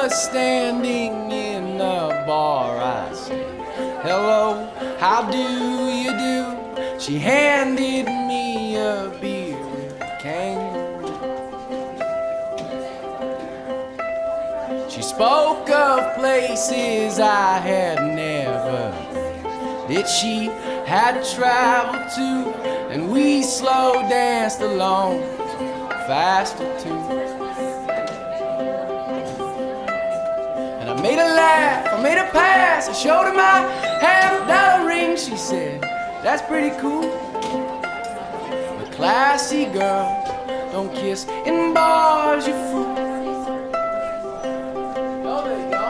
was standing in a bar. I said, hello, how do you do? She handed me a beer with a kangaroo. She spoke of places I had never been, that she had traveled to, and we slow danced along faster too. And I made her laugh, I made her pass, I showed her my $50 ring. She said, that's pretty cool, but classy girls don't kiss in bars, you fool. Oh, there you go.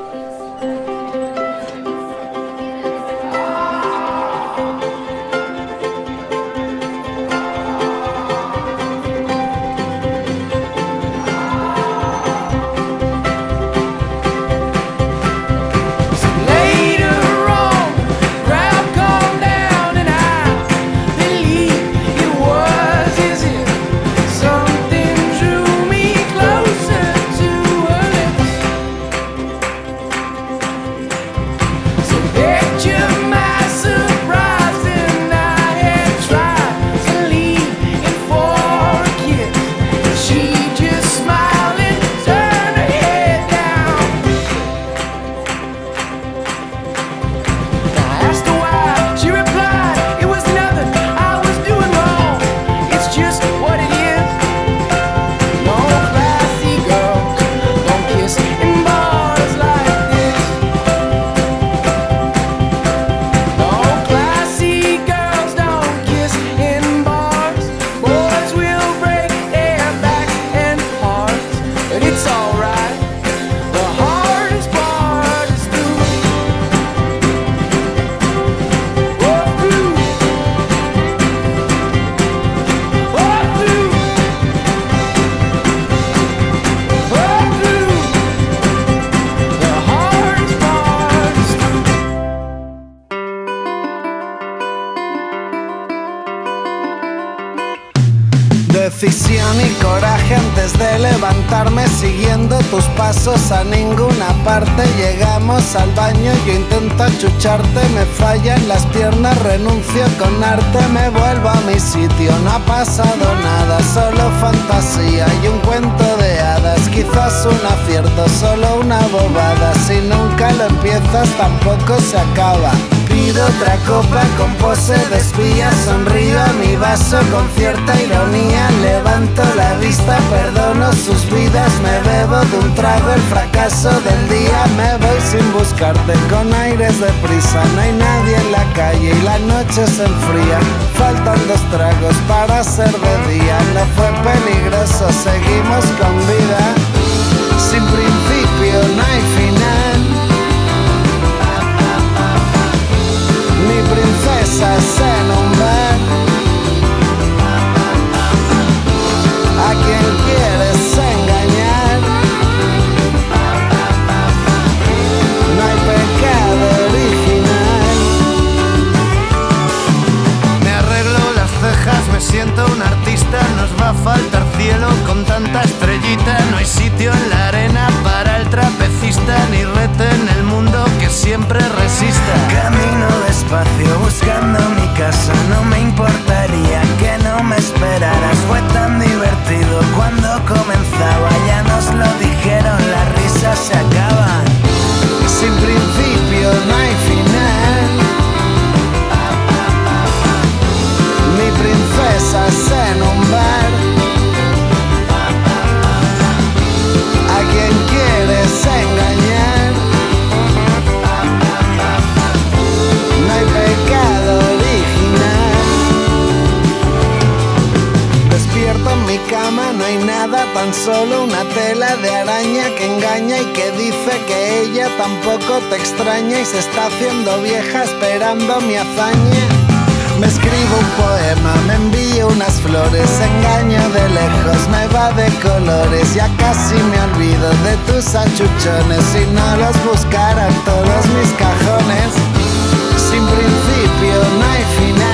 Decisión y coraje antes de levantarme, siguiendo tus pasos a ninguna parte. Llegamos al baño, yo intento achucharte, me fallan las piernas, renuncio con arte. Me vuelvo a mi sitio, no ha pasado nada, solo fantasía y un cuento de hadas. Quizás un acierto, solo una bobada, si nunca lo empiezas tampoco se acaba. Pido otra copa con pose de espía, sonrío a mi vaso con cierta ironía. Levanto la vista, perdono sus vidas, me bebo de un trago el fracaso del día. Me voy sin buscarte con aires de prisa, no hay nadie en la calle y la noche se enfría. Faltan 2 tragos para ser de día, no fue peligroso, seguimos con vida. Sin principio no hay final, ni princesas en un bar. ¿A quién quieres engañar? No hay pecado original. Me arreglo las cejas, me siento un artista. Nos va a faltar cielo con tanta estrellita. No hay sitio en la arena para el trapecista, ni rete en el mundo que siempre resista. Camino despacio buscando mi casa, no me importaría que no me esperaras. Fue tan divertido cuando comenzaba, ya nos lo dijeron, las risas se acaban. Sin principio no hay final, ni princesas en un bar. ¿A quién quieres engañar? No hay pecado original. Despierto en mi cama, no hay nada, tan solo una tela de araña que engaña y que dice que ella tampoco te extraña y se está haciendo vieja esperando mi hazaña. Me escribo un poema, me envío unas flores, engaño de lejos, me va de colores. Ya casi me olvido de tus achuchones, si no los buscaran todos mis cajones. Sin principio no hay final,